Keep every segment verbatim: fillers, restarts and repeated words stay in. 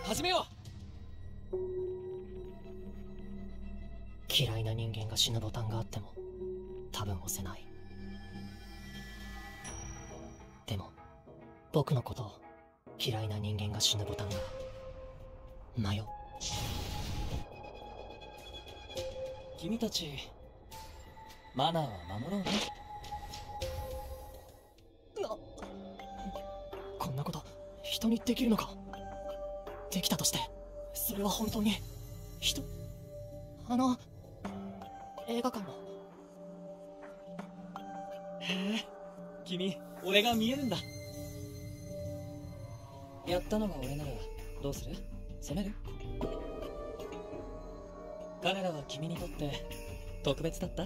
始めよう。嫌いな人間が死ぬボタンがあっても多分押せない。でも僕のことを嫌いな人間が死ぬボタンが迷う。君たちマナーは守ろうね。な、こんなこと人にできるのか。できたとしてそれは本当に人、あの映画館も。へえ、君俺が見えるんだ。やったのが俺ならどうする？責める？彼らは君にとって特別だった？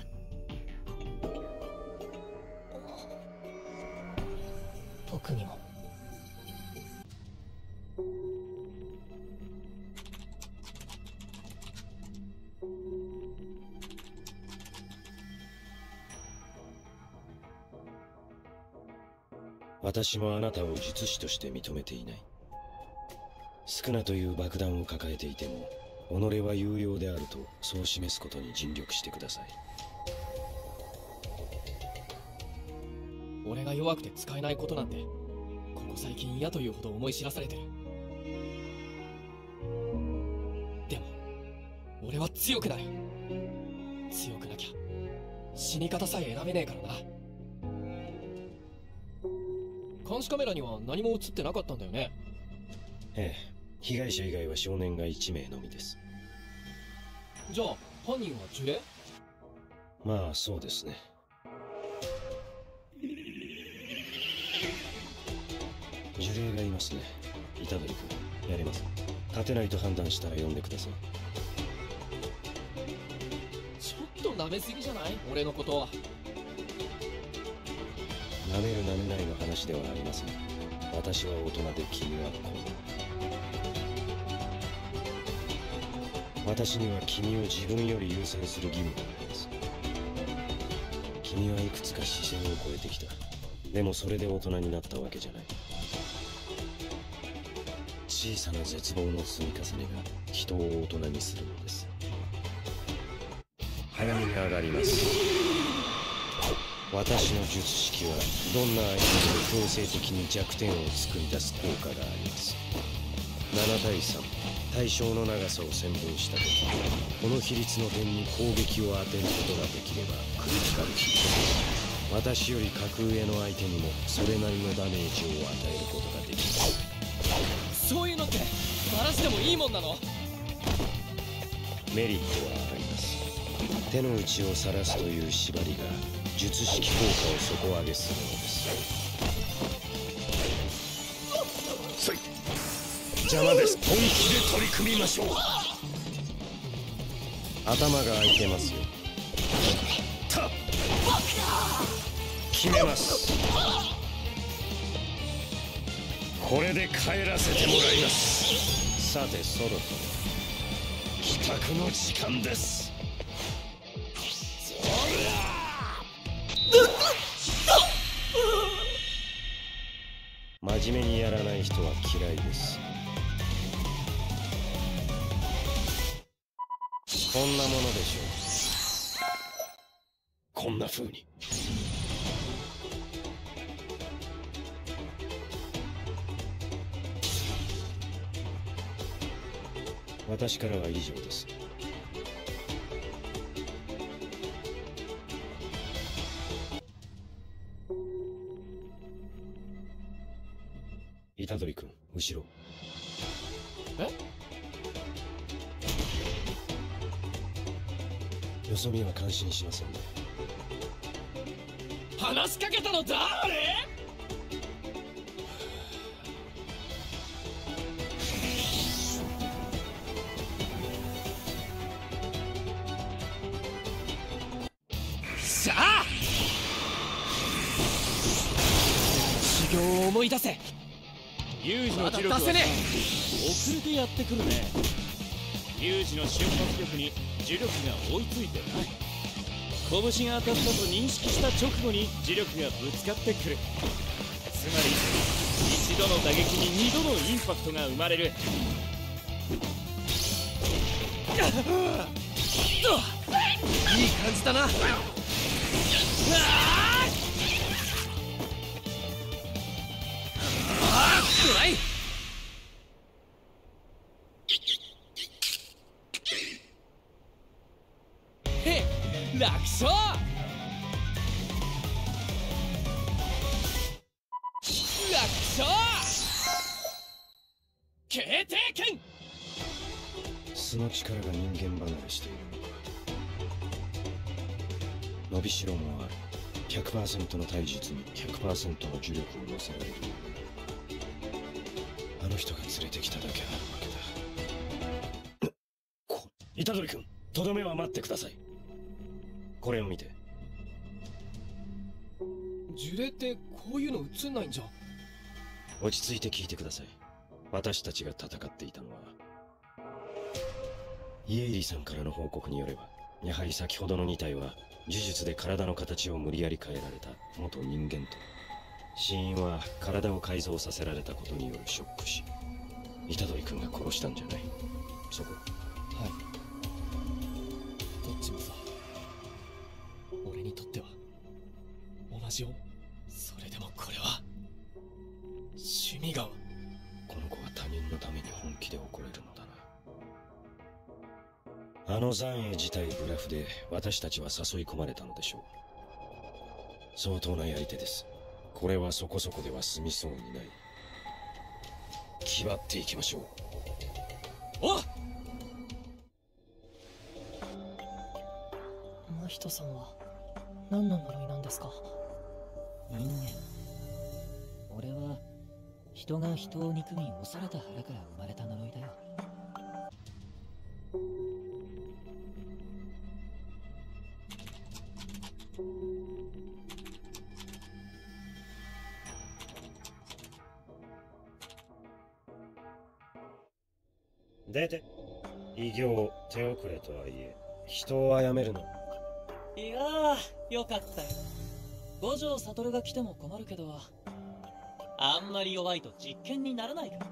僕にも。 私もあなたを術師として認めていない。スクナという爆弾を抱えていても己は有用であるとそう示すことに尽力してください。 俺が弱くて使えないことなんてここ最近嫌というほど思い知らされてる。でも俺は強くなる。強くなきゃ死に方さえ選べねえからな。監視カメラには何も映ってなかったんだよね。 ええ、被害者以外は少年がいち名のみです。 じゃあ犯人は呪霊？ まあそうですね。呪霊がいますね。虎杖君、やれます。勝てないと判断したら呼んでください。 ちょっと舐めすぎじゃない？俺のことは。 舐める舐めないの話ではありません。私は大人で君は子供。私には君を自分より優先する義務があります。君はいくつか視線を超えてきた。でもそれで大人になったわけじゃない。小さな絶望の積み重ねが人を大人にするのです。早めに上がります。私の術式はどんな相手にも強制的に弱点を作り出す効果があります。なな対さん、対象の長さを線分した時、この比率の点に攻撃を当てることができればクリティカルヒット。私より格上の相手にもそれなりのダメージを与えることができます。 そういうのってバラしてもいいもんなの？ メリットはあります。手の内を晒すという縛りが術式効果を底上げするのです。邪魔です。本気で取り組みましょう。頭が開いてますよ。決めます。これで帰らせてもらいます。さてそろそろ帰宅の時間です。真面目にやらない人は嫌いです。こんなものでしょう。こんな風に。私からは以上です。虎杖君、後ろ。 え？ よそ見は感心しませんね。 話しかけたの誰？さあ！修行を思い出せ。 有事の磁力は遅れてやってくるね。有事の瞬発力に磁力が追いついてない。拳が当たったと認識した直後に磁力がぶつかってくる。つまり一度の打撃に二度のインパクトが生まれる。 いい感じだな。 楽勝。楽勝。決定権。 素の力が人間離れしているのか。伸びしろもある。 ひゃくパーセント の体術に ひゃくパーセント の呪力を乗せられる。あの人が連れてきただけあるわけだ。こ虎杖君、とどめは待ってください。これを見て。 呪霊ってこういうの映んないんじゃ。 落ち着いて聞いてください。私たちが戦っていたのは、イエイリさんからの報告によれば、やはり先ほどのに体は呪術で体の形を無理やり変えられた元人間と、死因は体を改造させられたことによるショック死。虎杖君が殺したんじゃない。そこ。 はい。どっちもさ、俺にとっては同じよ。それでもこれは趣味が。 この子は他人のために本気で怒れるのだな。あの残影自体ブラフで私たちは誘い込まれたのでしょう。相当なやり手です。これはそこそこでは済みそうにない。気張っていきましょう。 おっ、 真人さんは何の呪いなんですか。 人間。俺は人が人を憎み恐れた腹から生まれた呪いだよ。 出て。異形手遅れとはいえ人を殺めるの。 いやー、よかったよ。五条悟が来ても困るけど、あんまり弱いと実験にならないから。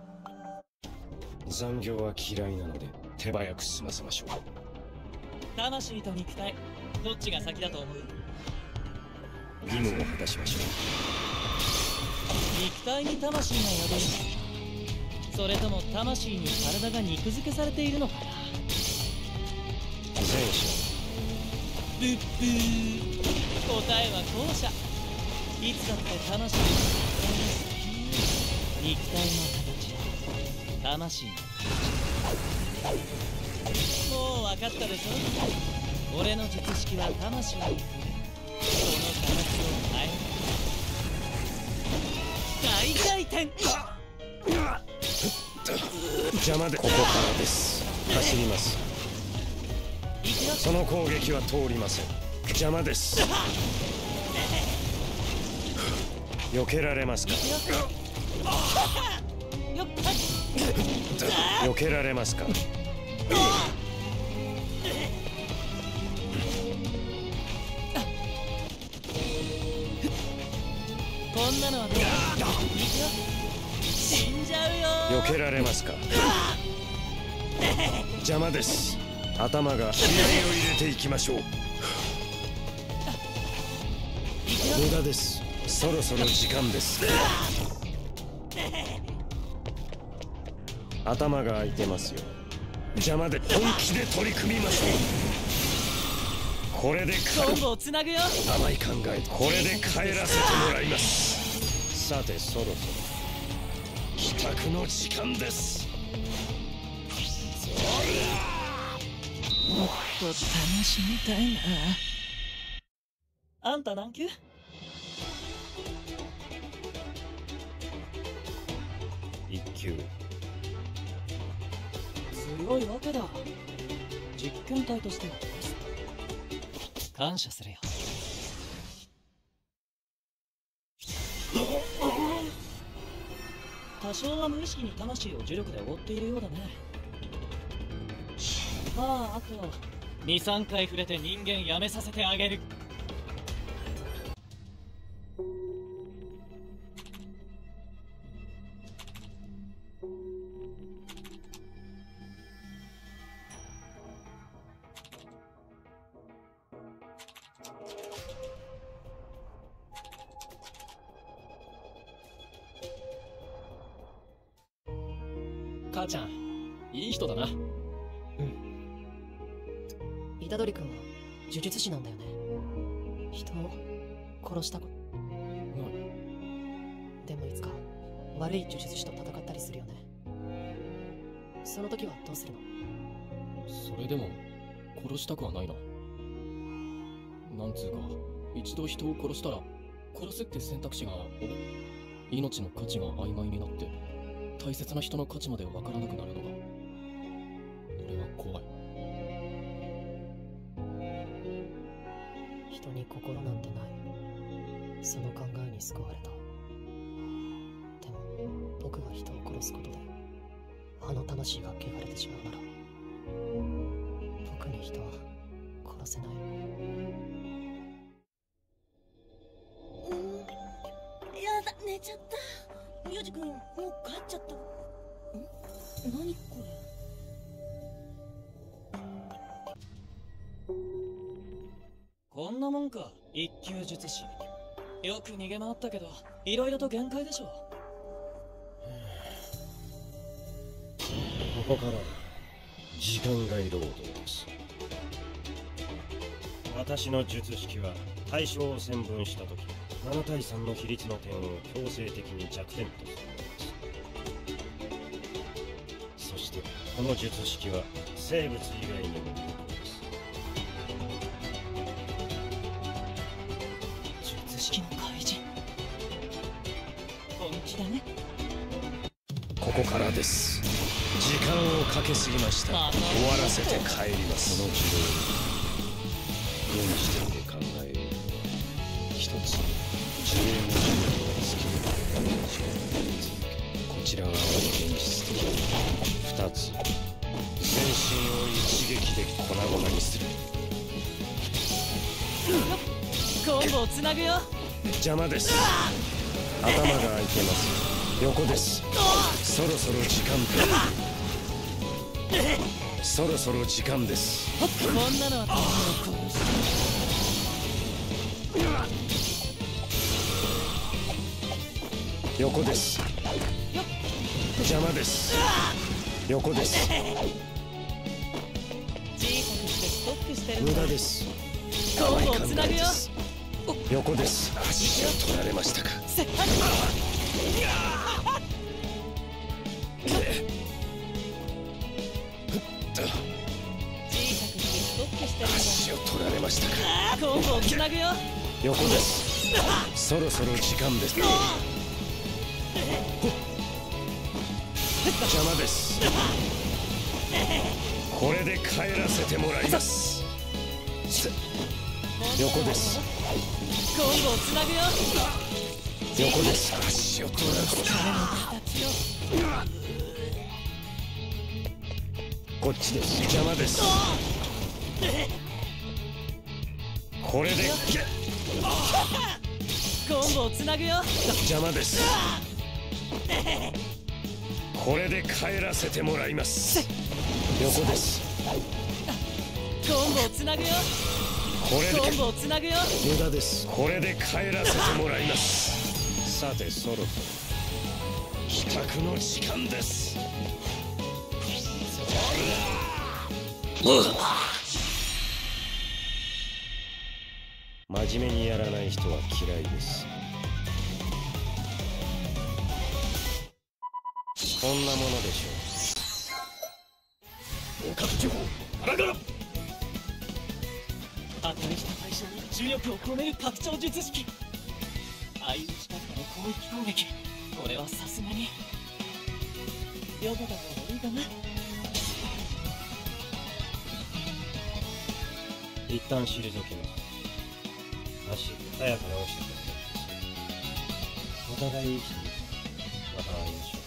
残業は嫌いなので手早く済ませましょう。 魂と肉体、どっちが先だと思う？ 義務を果たしましょ肉体に魂が宿るの？それとも魂に体が肉付けされているのかな？ う。前者。 ブッブー。答えは後者。いつだって魂の肉体の形、魂の形。もう分かったでしょ？俺の術式は魂に触れ、その形を変える。大回転。 邪魔で。ここからです。走ります。その攻撃は通りません。邪魔です。避けられますか。避けられますか。 こんなのはどう？死んじゃうよ。 避けられますか。邪魔です。頭が気合を入れていきましょう。無駄です。そろそろ時間です。頭が空いてますよ。邪魔で本気で取り組みましょう。これでコンボをつなぐよ。 甘い考え。これで帰らせてもらいます。さてそろそろ帰宅の時間です。 もっと楽しみたいな。あんた何級？ 一級。 強いわけだ。実験体としては感謝するよ。多少は無意識に魂を呪力で覆っているようだね。まああとに、さんかい触れて人間やめさせてあげる。 母ちゃんいい人だな。 虎杖君は呪術師なんだよね。人を殺したこと。でもいつか悪い呪術師と戦ったりするよね。その時はどうするの？ それでも殺したくはないな。なんつうか、一度人を殺したら殺すって選択肢が命の価値が曖昧になって大切な人の価値までわからなくなるのが俺は怖い。 人に心なんてない。その考えに救われた。でも僕が人を殺すことであの魂が汚れてしまうなら僕に人は殺せない。 うん、やだ、寝ちゃった。ユージ君もう帰っちゃった。ん？何これ。 こんなもんか、一級術師。よく逃げ回ったけど、いろいろと限界でしょ。 ここから時間外労働です。私の術式は対象を線分したときなな対さんの比率の点を強制的に弱点とするのです。そしてこの術式は生物以外にも有効です。 術式の開示、本気だね。 ここからです。時間をかけすぎました。終わらせて帰ります。この軌道に現時点で考えるのは一つ、呪霊の呪力が尽きることに時間が続け、こちら側は現実的に二つ、全身を一撃で粉々にする。 コンボをつなぐよ。 邪魔です。頭が開いてます。横です。そろそろ時間です。そろそろ時間です。 こんなのは殺横です。邪魔です。横です。 小さくしてストックしてる。 無駄です。 コンボをつなぐよ。 横です。足を取られましたか。 せっかく足を取られましたか。 コンボをつなぐよ。 横です。そろそろ時間です。邪魔です。これで帰らせてもらいます。横です。 コンボをつなぐよ。 横です。足を取られました。こっちです。邪魔です。これでコンボをつなぐよ。 邪魔です。これで帰らせてもらいます。横です。 コンボをつなぐよ。 これでコンボをつなぐよ。 無駄です。これで帰らせてもらいます。さてそろそろ帰宅の時間です。真面目にやらない人は嫌いです。こんなものでしょう。合格情報ガラガラ。 当たりした対象に重力を込める拡張術式。相打ちからの広域攻撃。これはさすがによかった方がいいかな。 一旦退けます。足早く直してください。お互い生きてまた会いましょ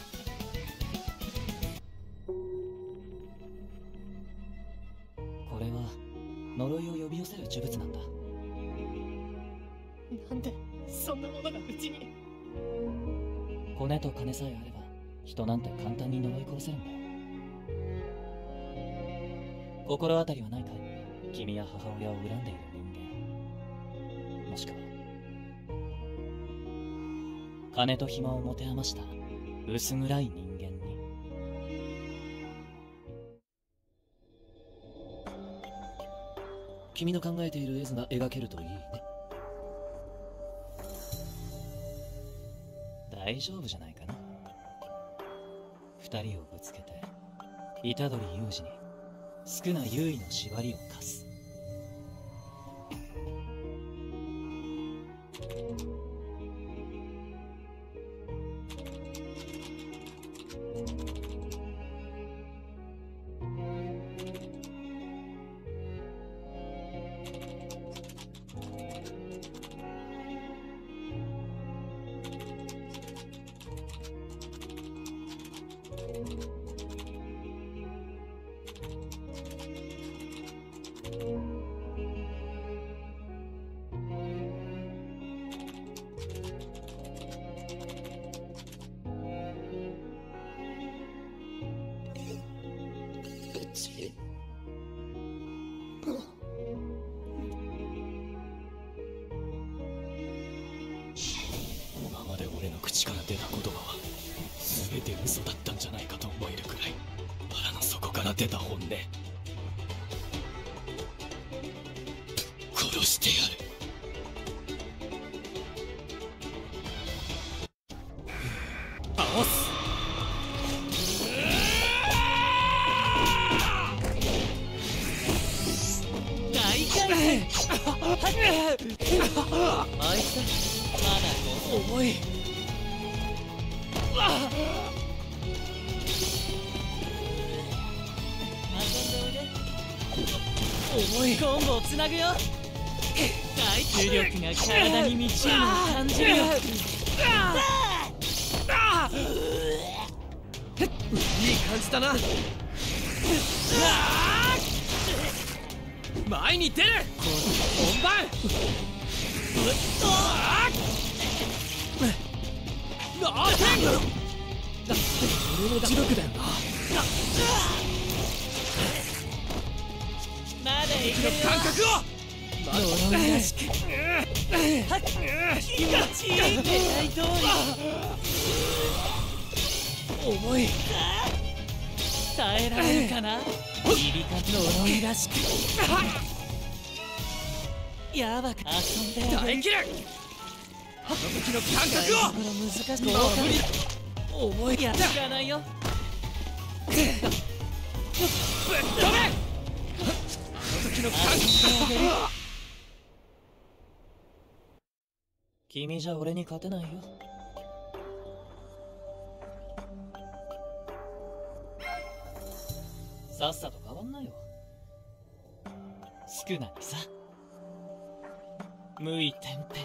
う。これは呪いを呼び寄せる呪物なんだ。 なんでそんなものがうちに。 コネと金さえあれば人なんて簡単に呪い殺せるんだよ。心当たりはないかい？君や母親を恨んでいる人間、もしくは金と暇を持て余した薄暗い人間に。 君の考えている絵図が描けるといいね。大丈夫じゃないかな。二人をぶつけて虎杖裕二に宿儺優衣の縛りを課す。 今まで俺の口から出た言葉は全て嘘だったんじゃないかと思えるくらい腹の底から出た本音。殺してやる。合わす。 大回転。あいつだ。まだ重い。 遊んでおいで。 重い。 コンボをつなぐよ。重力が体に満ちるのを感じるよ。 いい感じだな。前に出る。本番。あーてん。俺の磁力だよな。 まだいけるよ。 感覚を。 呪いらしく気持ちいい。狙い通り。 重い。 耐えられるかな。入りか呪いらしく。やばか遊んでやる。 耐えきる。あの時の感覚を。 これ難しく分かる。 重い。 やら知らないよ。 ぶっ飛べ。あの時の感覚。 君じゃ俺に勝てないよ。さっさと変わんなよ。宿儺にさ。無意転変。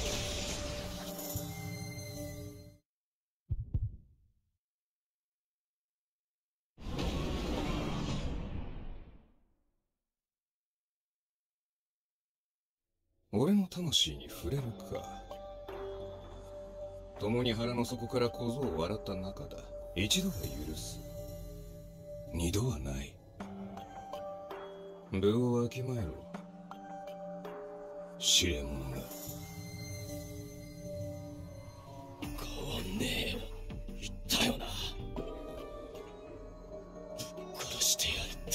俺の魂に触れるか。共に腹の底から小僧を笑った仲だ。一度は許す。二度はない。部をわきまえろ。試練者が。 変わんねえよ。言ったよな。殺してやるって。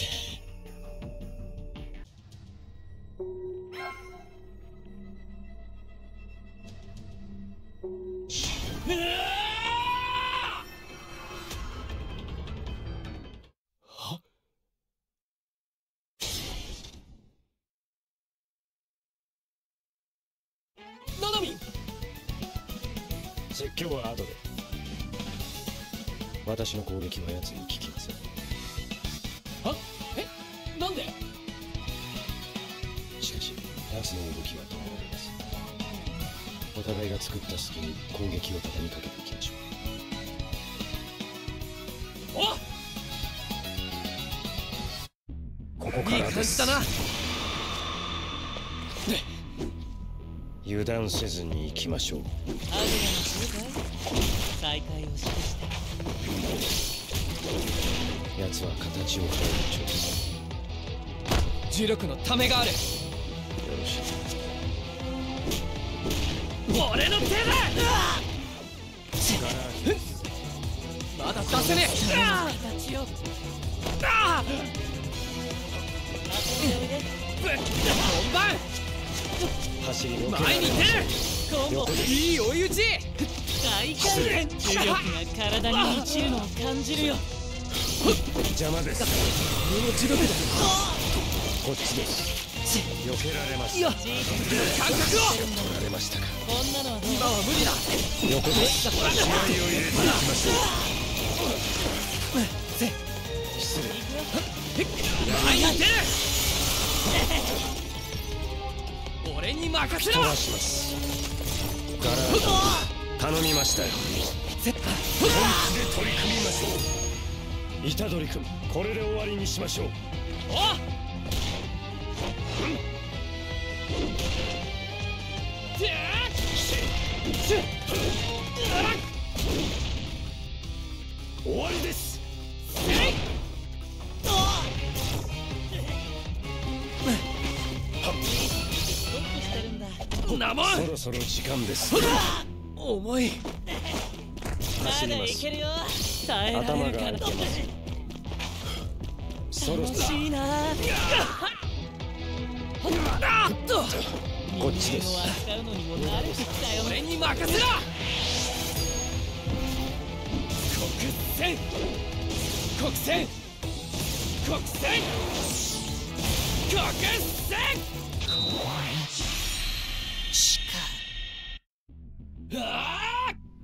説教は後で。私の攻撃は奴に効きません。 は？え？なんで？ しかし奴の動きは止められます。お互いが作った隙に攻撃を畳みかけていきましょう。 お！ ここからです。 いい感じだな。 油断せずに行きましょう。 アグラのするかい？再会を示して。 奴は形を変える調磁力のためがある。 よろしい。 俺の手だ。まだ出せねえ。 形を。 ああ。 遊んでおいで。 本番走り抜けら前に出るれましコンボ横ですいい追い打ち大回転重力が体に落ちるのを感じるよ邪魔です。 俺の地獄だこっちです。避けられました。 感覚を取られましたか。 こんなのは今は無理だ横です。気合を入れていきましょう。失礼。 前に出る俺に任せろ飛ばします。ガラー頼みましたよ。本気で取り組みましょう。虎杖君、これで終わりにしましょう。 お終わりです。 なもんそろそろ時間です。 重い走ります。 よ耐えられ頭がるから開けます。そろ楽そろしいなこっちです。 扱うのにも慣れてきたよ俺に任せろ国戦国戦国戦国戦しかああ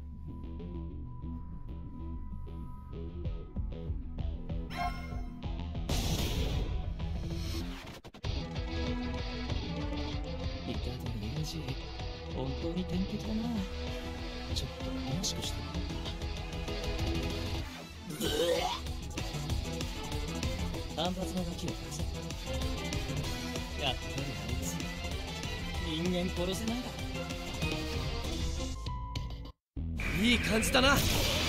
本当に天敵だなちょっと楽しくしてみる単発のガキを出せやっぱりあいつ人間殺せないだいい感じだな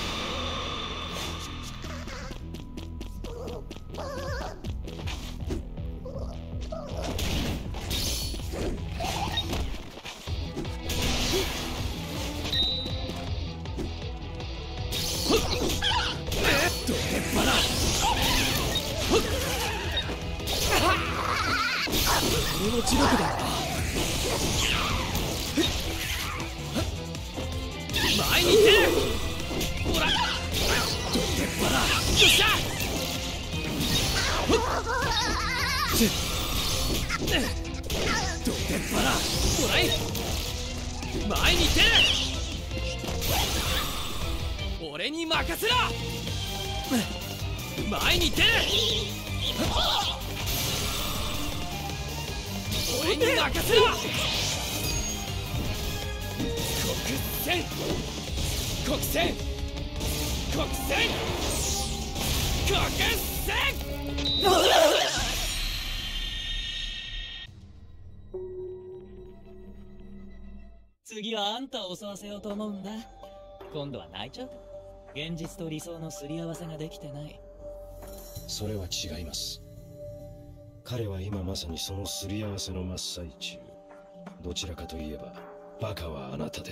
俺の磁力だ前に出るほらどてっぱらよっしゃどてっぱらほらい前に出る俺に任せろ前に出る俺に任せろ国戦国戦国戦国戦次はあんたを襲わせようと思うんだ今度は泣いちゃうか現実と理想のすり合わせができてないそれは違います。彼は今まさにそのすり合わせの真っ最中。どちらかといえばバカはあなたです。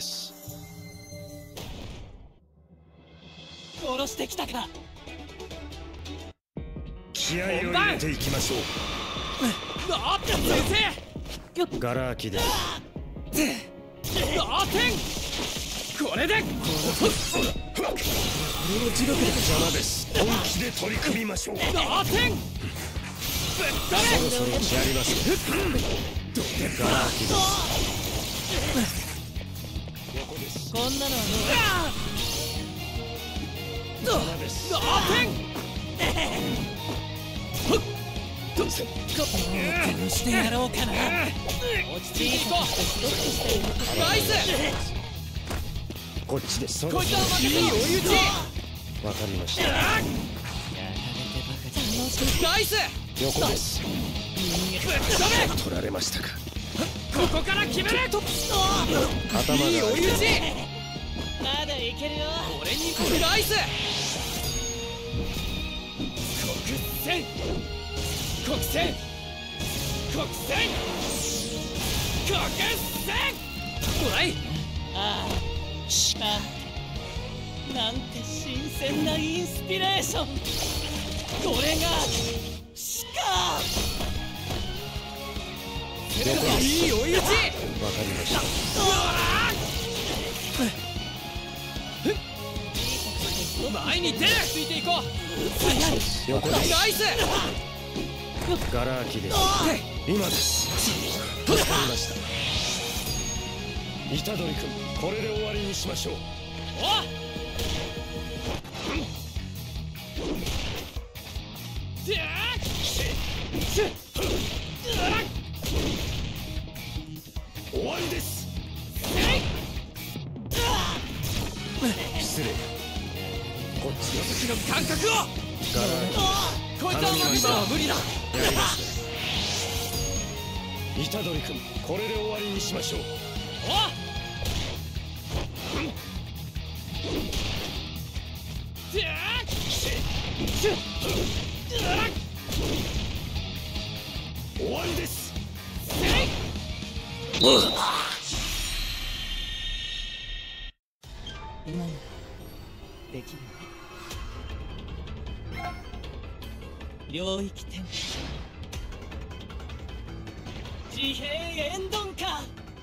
殺してきたか気合を入れていきましょあって先生う。ガラ空きで同点これで俺の磁力で邪魔です。本気で取り組みましょう。 同点ぶっ飛べそろそろやりますよ。ガラ空きです。横です。 こんなのはどう邪魔です。 同点どうせ殺してやろうかな落ち着いていこうナイスこっちです。 こいつは負けていい追い打ちわかりました。 やられてバカナイス横です。 ぶっ飛べ取られましたか。 ここから決める頭がいい追い打ちまだいけるよ俺にナイス国戦国戦国戦国戦トライああしかなんて新鮮なインスピレーションこれがしかいい追い打ち。 わかりました。 前に出る。ついていこう。 横です。 ナイス。 ガラ空きです。今です。助かりました。虎杖君、これで終わりにしましょう。 おっ終わりです。失礼。こっちです。 時の感覚を。 ガラこいつは負けたら無理だ。 やりました。虎杖君、これで終わりにしましょう。 おっ終わりです。 今ならできるね。領域展開、自閉エンドンか。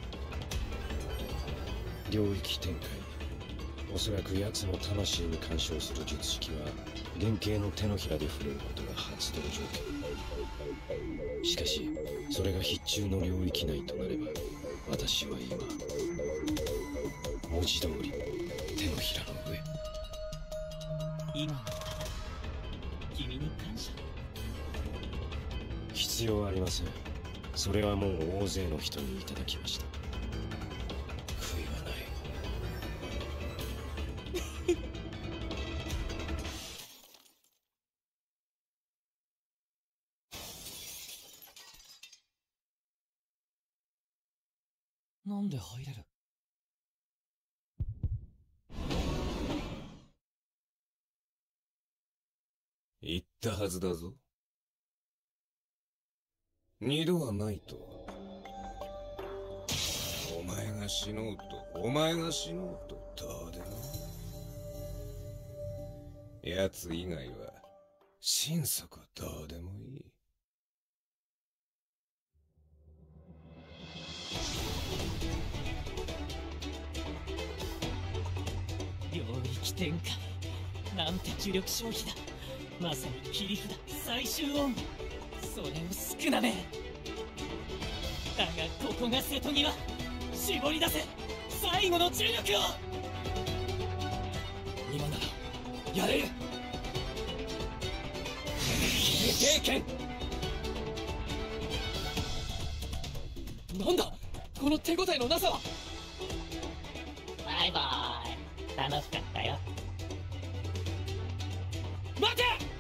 領域展開。おそらく奴の魂に干渉する術式は原型の手のひらで触れることが発動条件。しかしそれが必中の領域内となれば、私は今文字通り手のひらの上。 今のただ君に感謝。 必要ありません。それはもう大勢の人にいただきました。悔いはない。 なんで入れる？ 言ったはずだぞ。二度はないと。お前が死のうと、お前が死のうと、どうでも。奴以外は、心底どうでもいい。 領域展開なんて呪力消費だ。まさに切り札最終音。それを少なめ。だがここが瀬戸際。絞り出せ最後の重力を。今ならやれる。未経験。 なんだこの手応えのなさは。 バイバイ、楽しかったよ。 待て。